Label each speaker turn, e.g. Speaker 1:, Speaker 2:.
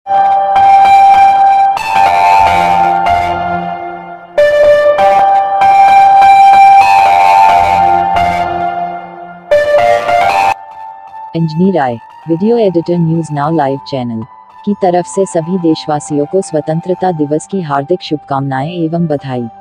Speaker 1: Anjani Rai, video editor, news now live channel की तरफ से सभी देशवासियों को स्वतंत्रता दिवस की हार्दिक शुभकामनाएं एवं बधाई।